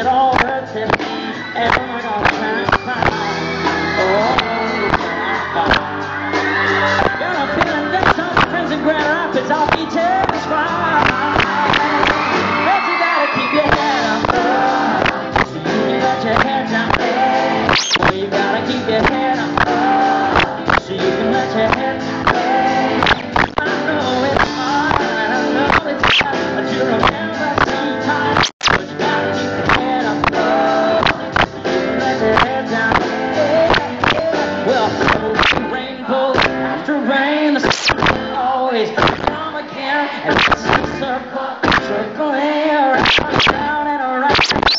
it all hurts it, and I'm gonna find. Oh, got a feeling that some friends in Grand Rapids, I'll be just fine. But you gotta keep your head up, so you can let your head down. Well, you gotta keep your head up, so you can let your head down. I know it's hard, I know it's hard, but you remember sometimes. But you gotta keep your head up, so you can let your head down. Well, rainbow after rain, the sun will always come again, and it's a circle, circling around and around.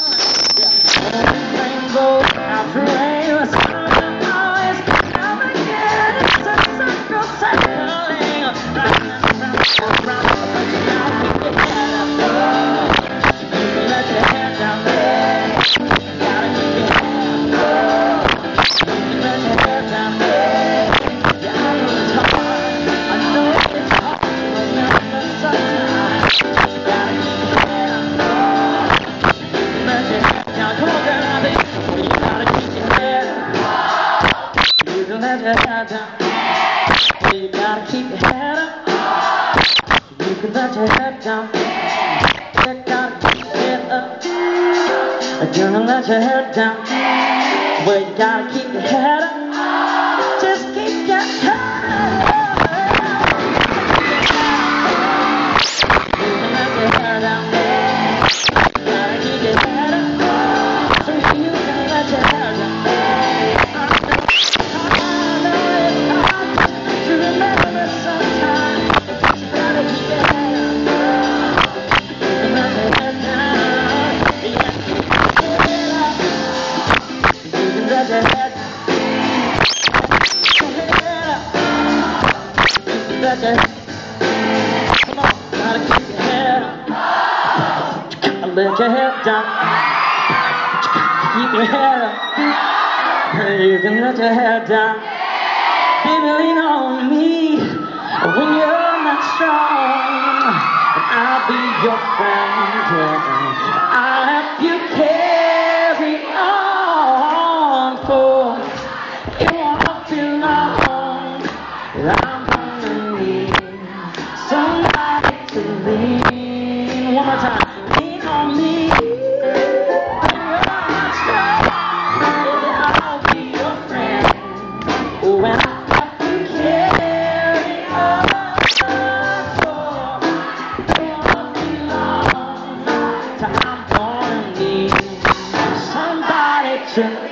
Rainbow after rain, the sun will always come again. It's a circle, circling around and around. But you gotta keep your head up, you can let your head down. You gotta keep your head up, you can let your head down. Yeah, I know it's hard, I know it's hard to remember sometimes. You gotta keep your head up, you can let your head down. Come on, girl, I think you gotta keep your head up, you can let your head down. You gotta keep your head up, you can let your head down. You gotta keep your head up, you can let your head down. Well, you gotta keep your head up, just keep your head up. You can let your head down. You gotta keep your head up, so you can let your head down. I know it's hard to remember sometimes. You gotta keep your head up, you can let your head down. Yeah, keep your head up, you can let your head down. Let your, come on, gotta keep your head up. Let your head down. Keep your head up. You can let your head down. Baby, lean on me when you're not strong. And I'll be your friend. I'll help you carry on, for it won't be long. I'm gonna need somebody to lean. One more time. Lean on me. When you're not strong, I'll be your friend. When I have to carry on, it won't be long. So I'm gonna need somebody to